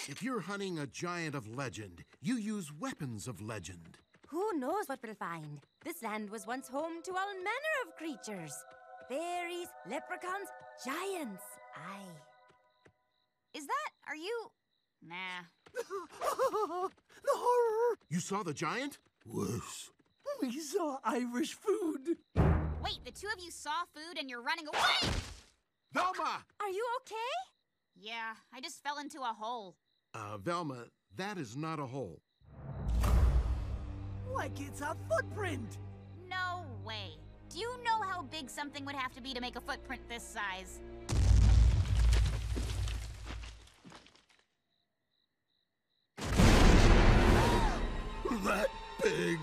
If you're hunting a giant of legend, you use weapons of legend. Who knows what we'll find? This land was once home to all manner of creatures. Fairies, leprechauns, giants. Aye. Are you... Nah. The horror! You saw the giant? Worse. We saw Irish food. Wait, the two of you saw food and you're running away? Velma! Are you okay? Yeah, I just fell into a hole. Velma, that is not a hole. Like it's a footprint. No way. Do you know how big something would have to be to make a footprint this size? That big.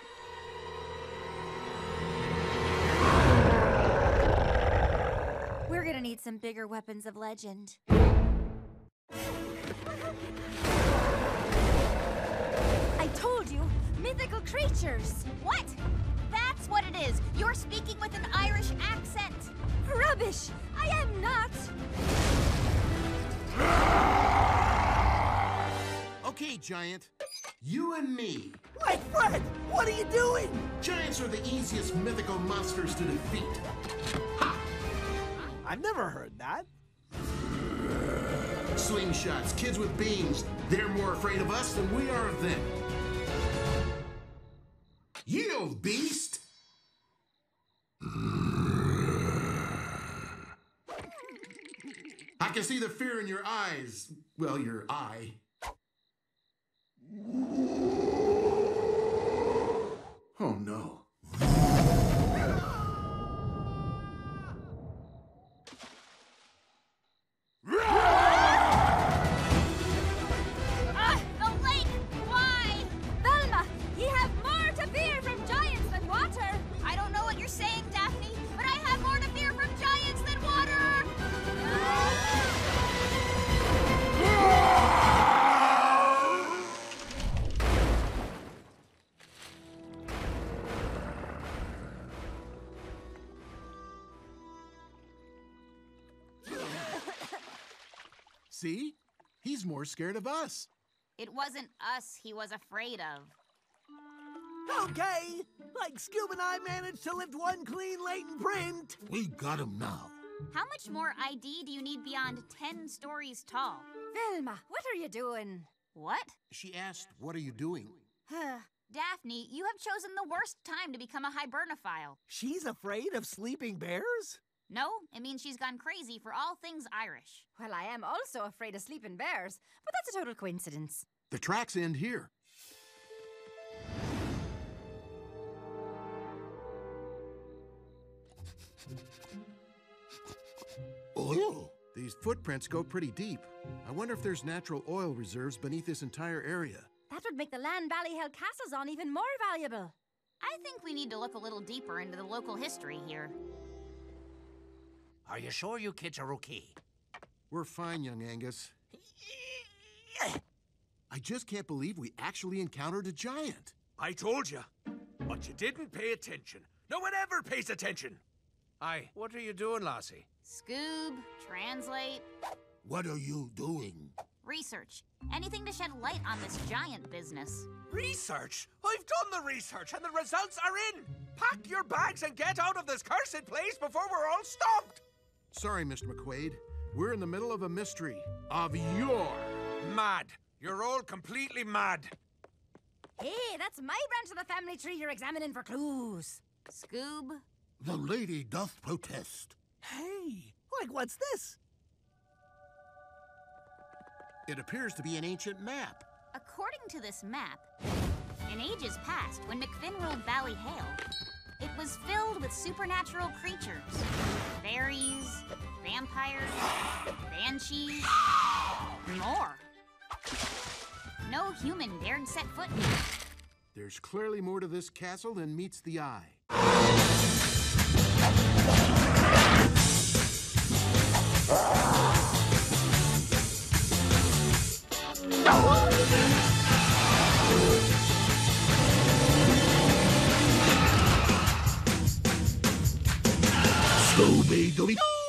We're gonna need some bigger weapons of legend. I told you, mythical creatures. What? That's what it is. You're speaking with an Irish accent. Rubbish! I am not! Okay, giant. You and me. Like Fred, what are you doing? Giants are the easiest mythical monsters to defeat. Ha! I've never heard that. Slingshots, kids with beams. They're more afraid of us than we are of them. Yield, beast! I can see the fear in your eyes. Well, your eye. Oh, no. The lake! Why? Velma, ye have more to fear from giants than water! I don't know what you're saying, Daphne, but I have more to fear from giants than water! See? He's more scared of us. It wasn't us he was afraid of. Okay, like Scoob and I managed to lift one clean latent print. We got him now. How much more ID do you need beyond 10 stories tall? Velma, what are you doing? What? She asked, what are you doing? Daphne, you have chosen the worst time to become a hibernophile. She's afraid of sleeping bears? No, it means she's gone crazy for all things Irish. Well, I am also afraid of sleeping bears, but that's a total coincidence. The tracks end here. Oil? These footprints go pretty deep. I wonder if there's natural oil reserves beneath this entire area. That would make the land Valley held castles on even more valuable. I think we need to look a little deeper into the local history here. Are you sure you kids are okay? We're fine, young Angus. I just can't believe we actually encountered a giant. I told you, but you didn't pay attention. No one ever pays attention. Aye, what are you doing, lassie? Scoob, translate, What are you doing? research. Anything to shed light on this giant business. Research? I've done the research and the results are in. Pack your bags and get out of this cursed place before we're all stopped. Sorry, Mr. McQuaid. We're in the middle of a mystery. Of your... Mad. You're all completely mad. Hey, that's my branch of the family tree you're examining for clues. Scoob, The lady doth protest. Hey, like what's this? It appears to be an ancient map. according to this map, in ages past, when McFinn ruled Valley Hale, it was filled with supernatural creatures. Fairies, vampires, banshees, more. No human dared set foot here. There's clearly more to this castle than meets the eye. Scooby-Doo!